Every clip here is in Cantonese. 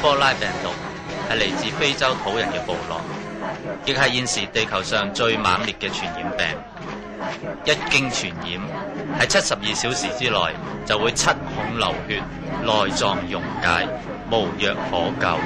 波拉病毒係嚟自非洲土人嘅部落，亦係現時地球上最猛烈嘅傳染病。一經傳染，喺72小時之內就會七孔流血、內臟溶解，無藥可救。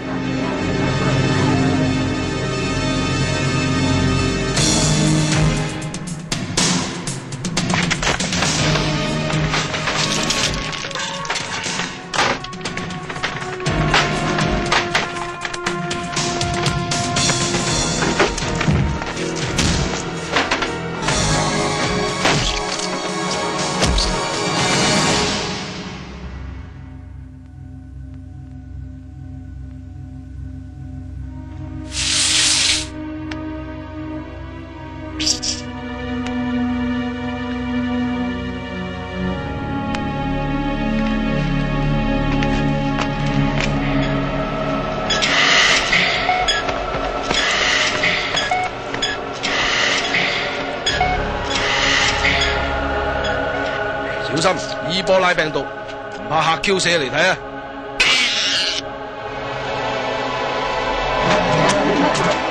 小心伊波拉病毒，唔怕嚇 Q 死嚟睇啊！